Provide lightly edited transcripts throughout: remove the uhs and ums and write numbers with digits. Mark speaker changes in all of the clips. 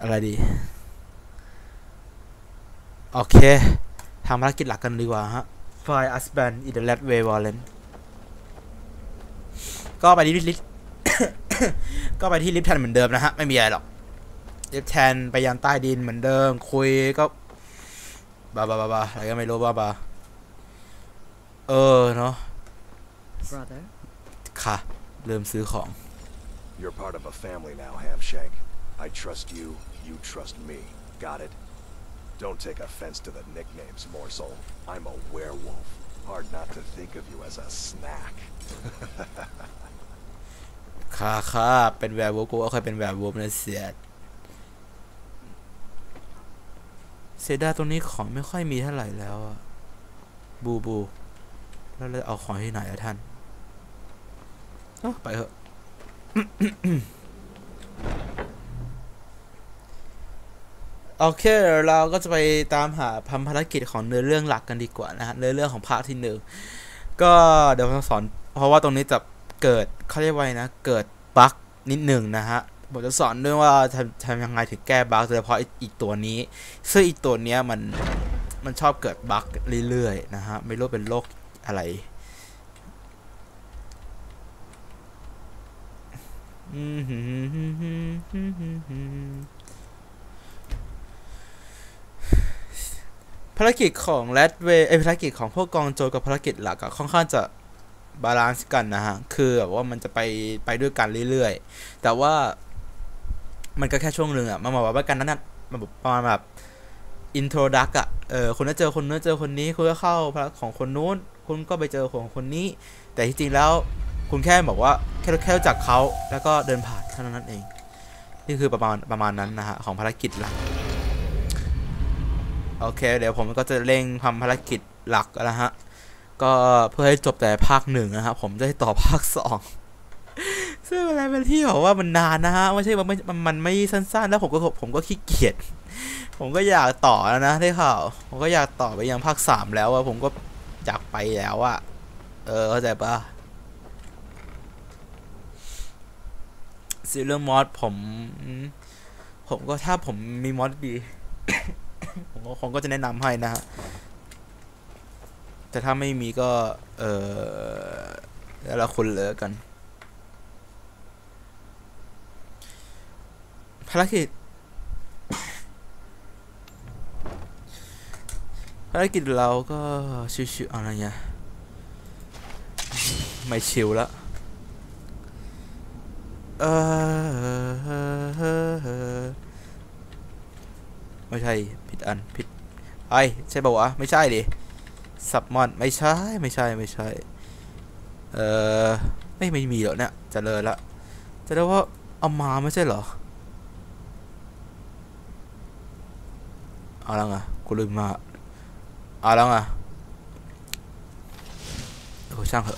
Speaker 1: อะไรดีโอเคทำภารกิจหลักกันดีกว่าฮะ Find husband in the Red Way Warren ก็ไปที่ลิฟต์ ก็ไปที่ลิฟต์แทนเหมือนเดิมนะฮะไม่มีอะไรหรอกลิฟต์แทนไปยังใต้ดินเหมือนเดิมคุยก็บาอะไรก็ไม่รู้บาเนาะค่ะเริ่มซื้อของ
Speaker 2: You're part of a family now, Hamshank. I trust you, you trust me. Got it? Don't take offense to the nicknames, Morsel. I'm a werewolf. Hard not to think of you as a snack.
Speaker 1: ค่ะเป็นแวร์วูฟกูก็เคยเป็นแวร์วูฟนะเสียดายตรงนี้ของไม่ค่อยมีเท่าไหร่แล้วอะบูแล้วเราเอาของที่ไหนอะท่านไปเถอะ โอเคเราก็จะไปตามหาภารกิจของเนื้อเรื่องหลักกันดีกว่านะฮะเนื้อเรื่องของภาคที่1ก็เดี๋ยวผมสอนเพราะว่าตรงนี้จะเกิดเขาเรียกว่านะเกิดบั๊กนิดหนึ่งนะฮะผมจะสอนด้วยว่าทำยังไงถึงแก้บั๊กโดยเฉพาะอีกตัวนี้ซึ่งอีกตัวเนี้ยมันชอบเกิดบั๊กเรื่อยๆนะฮะไม่รู้เป็นโรคอะไรภารกิจของแรดเวย์ภารกิจของพวกกองโจรกับภารกิจหลักค่อนข้างจะบาลานซ์กันนะฮะคือแบบว่ามันจะไปด้วยกันเรื่อยๆแต่ว่ามันก็แค่ช่วงหนึ่งอ่ะมันบอกว่ากันนั้นน่ะมันประมาณแบบอินโทรดักอ่ะคุณจะเจอคนนู้นเจอคนนี้คุณก็เข้าของคนนู้นคุณก็ไปเจอของคนนี้แต่ที่จริงแล้วคุณแค่บอกว่าแค่รู้จักเขาแล้วก็เดินผ่านเท่านั้นเองนี่คือประมาณนั้นนะฮะของภารกิจหลักโอเคเดี๋ยวผมก็จะเร่งทำภารกิจหลักแล้วฮะก็เพื่อให้จบแต่ภาค1นะครับผมจะให้ต่อภาค2ซึ่งอะไรเป็นที่บอกว่ามันนานนะฮะไม่ใช่ว่ามันไม่สั้นๆแล้วผมก็ขี้เกียจผมก็อยากต่อแล้วนะได้ข่าวผมก็อยากต่อไปยังภาค3แล้วอะผมก็อยากไปแล้วอะเข้าใจปะเรื่องมอสผมก็ถ้าผมมีมอสดี ผมก็คงก็จะแนะนำให้นะฮะแต่ถ้าไม่มีก็แล้วเราคุณเหลือกันภารกิจเราก็ชิวๆอะไรเงี้ยไม่ชิวแล้วไม่ใช่ผิดใช่ป่าวะไม่ใช่ดิซับมอนไม่ใช่ไม่มีหรอกเนี่ยจะเลยละจะได้ว่าเอามาไม่ใช่เหรอเอาแล้วไงกูลืมมาเอาแล้วไงช่างเถอะ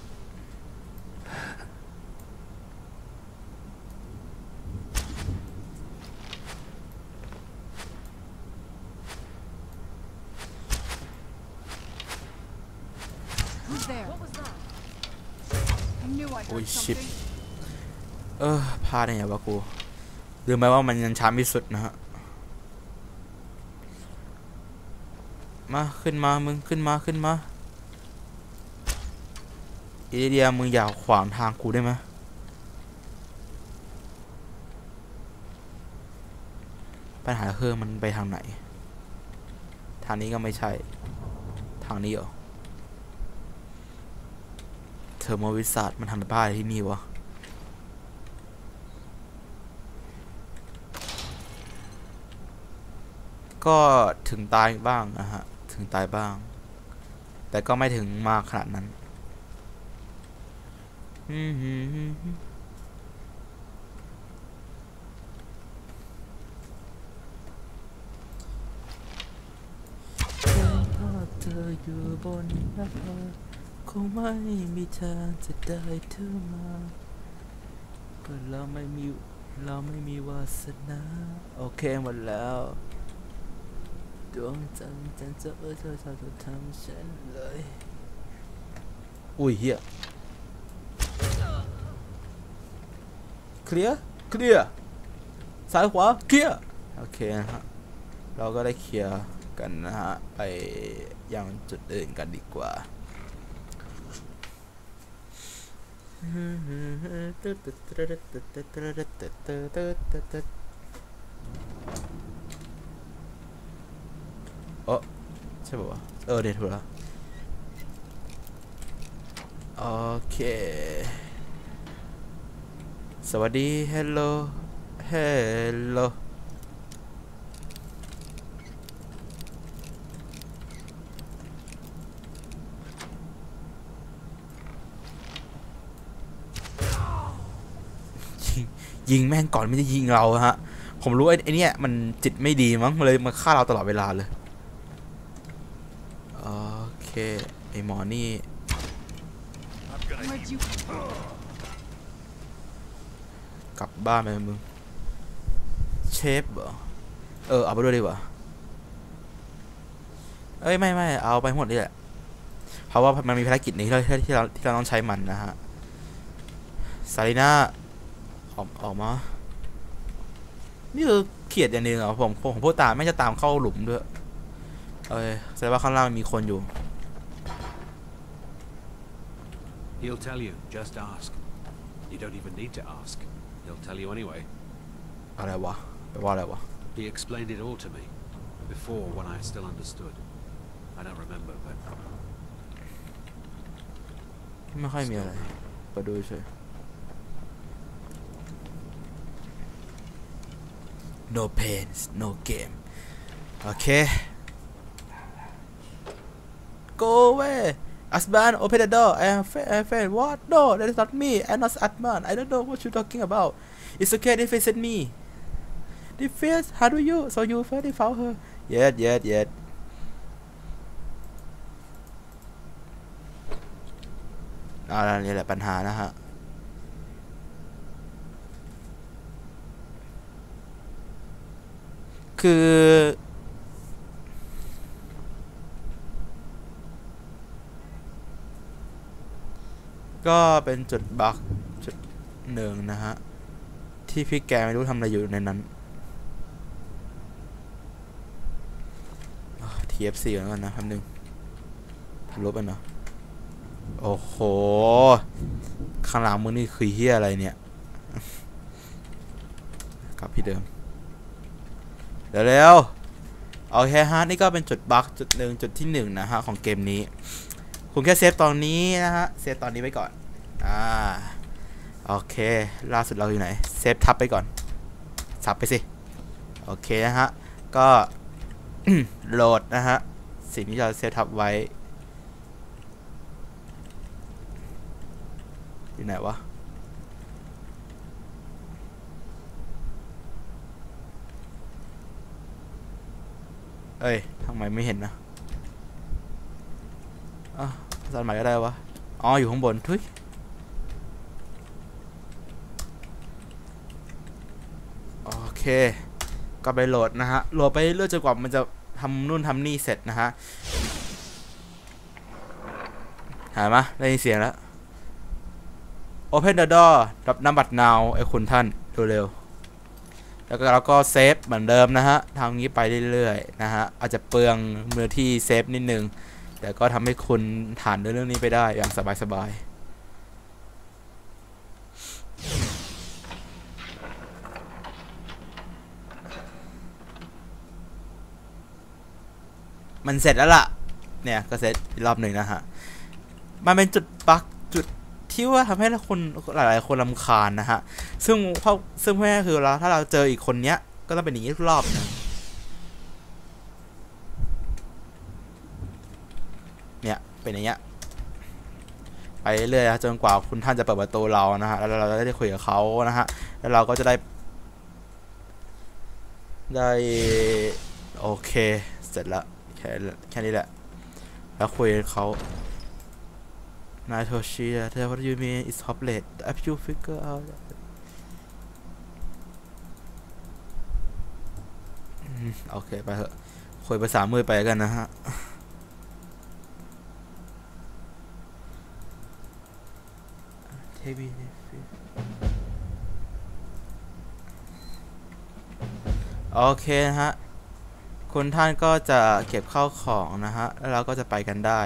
Speaker 1: โอ้ยชิปพลาดไงวะกูลืมไปว่ามันยังช้าที่สุดนะฮะมาขึ้นมามึงขึ้นมาอีเดียมึงอย่าขวางทางกูได้ไหมปัญหาคือมันไปทางไหนทางนี้ก็ไม่ใช่ทางนี้เหรอเทอร์โมวิสัทมันทำบ้าอะไรที่นี่วะก็ถึงตายบ้างนะฮะถึงตายบ้างแต่ก็ไม่ถึงมากขนาดนั้นเธออยู่บนหน้าคงไม่มีทางจะได้เธอมาก็เราไม่มีวาสนาโอเคหมดแล้วดวงจันทร์เธอทำฉันเลยอุ้ยเฮียเคลียร์ซ้ายขวาเคลียร์โอเคนะฮะเราก็ได้เคลียร์กันนะฮะไปยังจุดอื่นกันดีกว่าโอ้ใช่ป่าวเดี๋ยวถูกแล้วโอเคสวัสดี hello hello ยิงแม่งก่อนไม่ได้ยิงเราฮะผมรู้ไอ้นี่มันจิตไม่ดีมั้งเลยมาฆ่าเราตลอดเวลาเลยโอเคไอ้หมอนี่กลับบ้านไปมึงเชฟเหรอเอาไปด้วยดีกว่าไม่เอาไปหมดนี่แหละเพราะว่ามันมีภารกิจนี้ที่เราต้องใช้มันนะฮะซารีน่าออกมานี่คือเขียดอย่างนึงอ่ะผมพูดตามไม่จะตามเข้าหลุมด้วยแสดงว่าข้างล่างมีคนอยู่
Speaker 3: He'll tell you. Just ask. You don't even need to ask. He'll tell you anyway.
Speaker 1: อะไรวะแปลว่าอะไรวะ
Speaker 3: He explained it all to me before when I still understood. I don't remember, but
Speaker 1: ไม่ค่อยมีอะไรไปดูเฉย No pain no game โอเค Go away Asman open the door I am afraid what no that is not me I'm not Asman I don't know what you talking about it's okay they faced me they faced how do you so you first found her yesนี่แหละปัญหานะฮะคือก็เป็นจุดบั๊กจุดหนึ่งนะฮะที่พี่แกไม่รู้ทำอะไรอยู่ในนั้นTFC ก่อนนะคำหนึ่งทะลุไปเนาะโอ้โหข้างหลังมึงนี่คือเฮียอะไรเนี่ยกลับที่เดิมเร็วโอเคฮะนี่ก็เป็นจุดบั๊กจุดหนึ่งจุดที่หนึ่งนะฮะของเกมนี้คุณแค่เซฟตอนนี้นะฮะเซฟตอนนี้ไว้ก่อนโอเคล่าสุดเราอยู่ไหนเซฟทับไปก่อนสับไปสิโอเคนะฮะก็ โหลดนะฮะสิ่งที่เราเซฟทับไว้อยู่ไหนวะทำไมไม่เห็นนะภาษาใหม่ก็ได้วะอยู่ข้างบนทุยโอเคก็ไปโหลดนะฮะโหลดไปเรื่อยจนกว่ามันจะทำนู่นทำนี่เสร็จนะฮะหายมะได้ยินเสียงแล้ว Open the door รับน้ำบัตร now ไอ้คุณท่านเร็วๆแล้วก็เราก็เซฟเหมือนเดิมนะฮะทำงี้ไปเรื่อยๆนะฮะอาจจะเปลืองมือที่เซฟนิดนึงแต่ก็ทำให้คุณผ่านเรื่องนี้ไปได้อย่างสบายๆมันเสร็จแล้วล่ะเนี่ยก็เสร็จอีกรอบหนึ่งนะฮะมันเป็นจุดบั๊กจุดที่ว่าทำให้คนหลายๆคนรำคาญนะฮะซึ่งแม่คือเราถ้าเราเจออีกคนเนี้ยก็ต้องเป็นอย่างนี้ทุกรอบนะเนี่ยเป็นอย่างเงี้ยไปเรื่อยๆจนกว่าคุณท่านจะเปิดประตูเรานะฮะแล้วเราจะได้คุยกับเขานะฮะแล้วเราก็จะได้โอเคเสร็จแล้วแค่นี้แหละแล้วคุยกับเขาNatoshi, what do you mean? It's hopeless. Have you figure out? โอเคไปเถอะคุยภาษามือไปกันนะฮะโโอเคนะฮะคุณท่านก็จะเก็บข้าวของนะฮะแล้วเราก็จะไปกันได้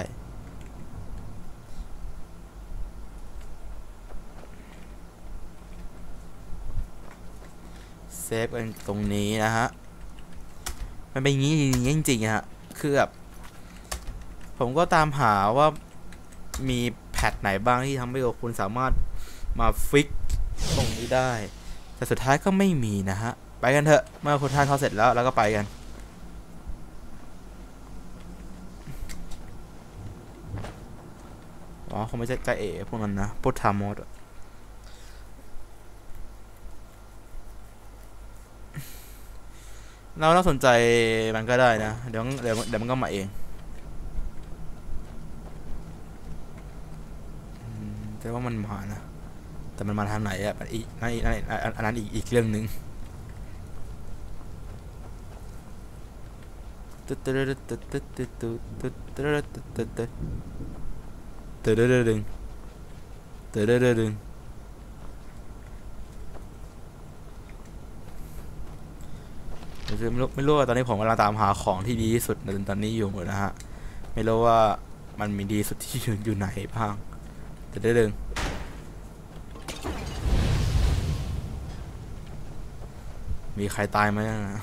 Speaker 1: เซฟกันตรงนี้นะฮะมันเป็นอย่างนี้จริงๆฮะคือแบบผมก็ตามหาว่ามีแพทไหนบ้างที่ทำให้คุณสามารถมาฟิกตรงนี้ได้แต่สุดท้ายก็ไม่มีนะฮะไปกันเถอะเมื่อคุณท่านเขาเสร็จแล้วเราก็ไปกันอ๋อคงไม่ใช่ใจเอ๋พวกนั้นนะพวกทามอสเราสนใจมันก็ได้นะเดี๋ยวมันก็มาเองแต่ว่ามันมานะแต่มันมาทางไหนอะอีกอันนั้นอีกเรื่องหนึ่งตึ๊ดตึ๊ดตึ๊ดตึ๊ดตึ๊ดตึ๊ดตึ๊ดตึ๊ดตึ๊ดตึ๊ดตึ๊ดตึ๊ดตึ๊ดตึ๊ดตึ๊ดตึ๊ดคือไม่รู้ว่าตอนนี้ผมกำลังตามหาของที่ดีที่สุดในตอนนี้อยู่นะฮะไม่รู้ว่ามันมีดีสุดที่อยู่ไหนบ้างตึ๊ดตึ๊ดมีใครตายไหมนะ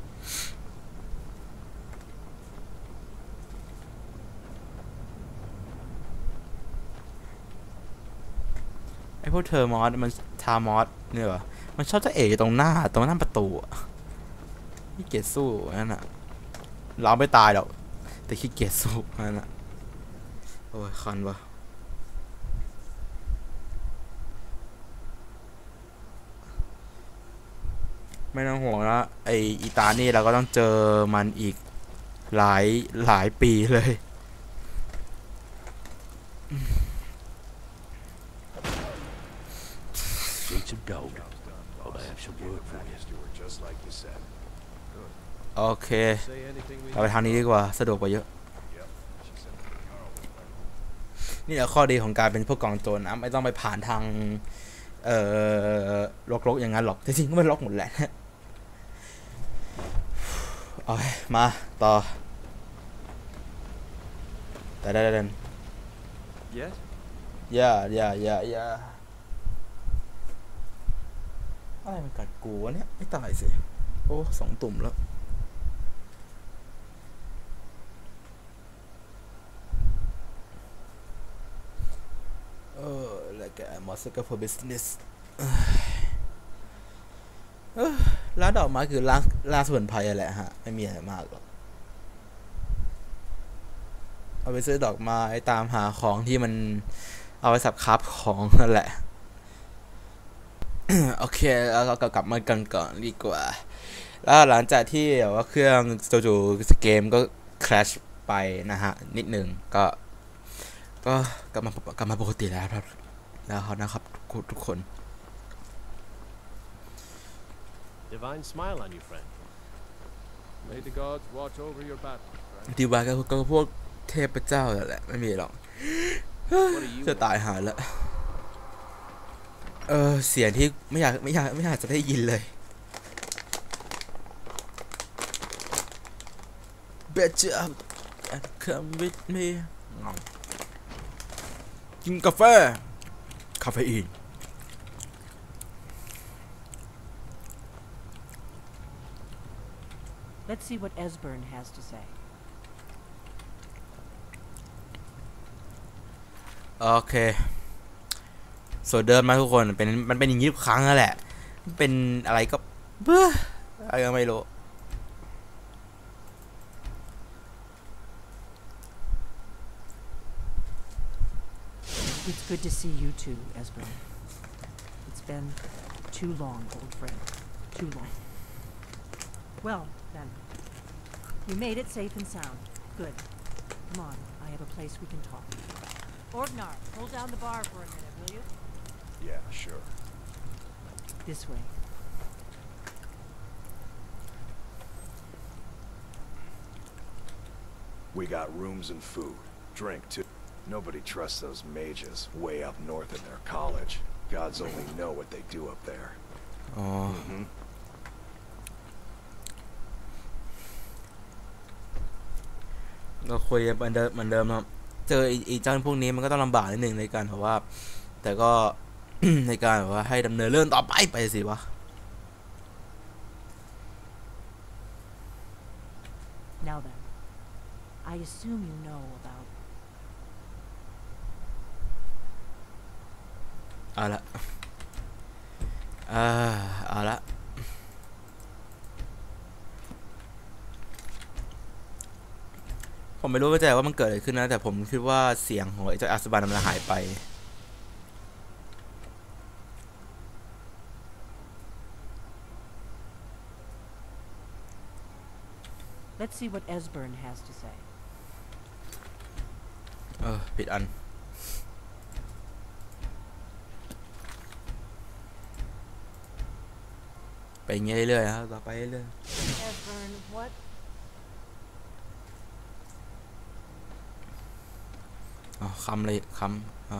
Speaker 1: ไอพวกเทอร์มอสมันทามอสเนี่ยเหรอมันชอบจะเอ๋ตรงหน้าประตูขี้เกียจสู้นั่นน่ะเราไม่ตายหรอกแต่ขี้เกียจสู้นั่นน่ะโอ้ยคันวะไม่ต้องห่วงนะไออีตานี่เราก็ต้องเจอมันอีกหลายปีเลย
Speaker 4: Need some gold. Well, I have some work for you.
Speaker 2: You were just like you said.
Speaker 1: โอเค
Speaker 3: Say anything we
Speaker 1: เราไปทางนี้ดีกว่าสะดวกกว่าเยอะนี่แหละข้อดีของการเป็นพวกกองโจรนะไม่ต้องไปผ่านทางลกๆอย่างนั้นหรอกจริงๆก็มันล็อกหมดแหละโอเคมาต่อแต่ได้เดิน
Speaker 3: Yes?
Speaker 1: อย่าอะไรมันกัดกูวะเนี่ยไม่ตายสิโอ้2 ตุ่มแล้วlike a massacre for business ร้านดอกไม้คือร้านสมุนไพรแหละฮะไม่มีอะไรมากหรอกเอาไปซื้อดอกไม้ตามหาของที่มันเอาไปสับคับของนั่นแหละ โอเคแล้วเรากลับมากันก่อนดีกว่าแล้วหลังจากที่แบบว่าเครื่องจู่ๆเกมก็ crash ไปนะฮะนิดหนึ่งก็กลับมาปกติแล้วครับนะครับทุกคน
Speaker 4: Divine smile on you, friend.
Speaker 3: May the gods watch over your battle, friend.
Speaker 1: ดีว่าก็พวกเทพเจ้าแหละไม่มีหรอก จะตายหาแล้วเสียงที่ไม่อยากจะได้ยินเลย Better and come with me กินกาแฟคาเฟอีน
Speaker 5: Let's see what Esbern has to say.
Speaker 1: โอเคส่วนเดิมมาทุกคนมันเป็นอย่างนี้ทุกครั้งนั่นแหละเป็นอะไรก็เบ้ออะไรก็ไม่รู้
Speaker 5: It's good to see you too, Esbern. It's been too long, old friend. Too long. Well, then. We made it safe and sound. Good. Come on, I have a place we can talk. Orgnar, hold down the bar for a minute, will you?
Speaker 2: Yeah, sure.
Speaker 5: This way.
Speaker 2: We got rooms and food. Drink, too. Nobody trusts those mages way up north in their college. Gods only know what they do up there.
Speaker 1: Oh. ก็คุยกันเหมือนเดิมครับเจออีเจ้าพวกนี้มันก็ต้องลำบากนิดนึงในการแบบว่า แต่ก็ ในการแบบว่าให้ดำเนินเรื่องต่อไปสิวะ
Speaker 5: Now then, I assume you know about
Speaker 1: เอาละเอาละผมไม่รู้ว่ามันเกิดอะไรขึ้นนะแต่ผมคิดว่าเสียงของไอ้เจ้าอัสบานมันหายไป
Speaker 5: Let's see what Esbern has to say.
Speaker 1: ผิดอันไปอย่างเงี้ยเรื่อยๆครับต่อไปเรื่อย
Speaker 5: Esbern, what?
Speaker 1: คำเลยคำ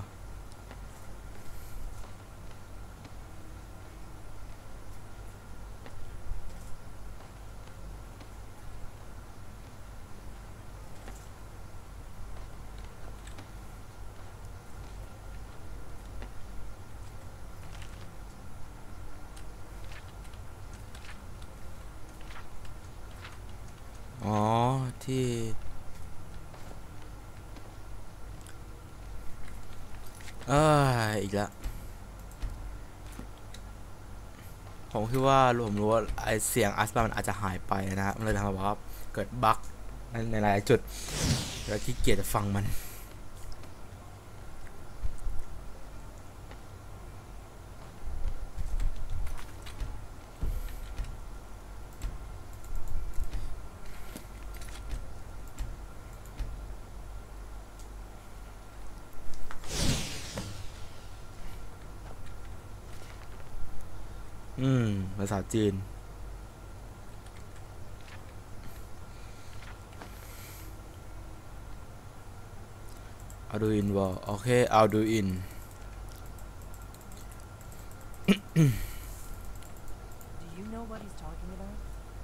Speaker 1: ที่อีกแล้วผมคิดว่าผมรู้ว่าไอเสียงอัสบามันอาจจะหายไปนะฮะมันเลยทำให้ว่าเกิดบั๊กในหลายจุดแล้วขี้เกียจจะฟังมันภาษาจีนเอาดูอินวอลโอเคเอาดูอิน
Speaker 5: Do you know what he's talking about?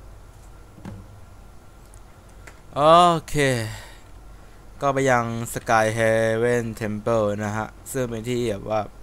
Speaker 1: โอเคก็ไปยัง Sky Heaven Temple นะฮะซึ่งเป็นที่แบบว่า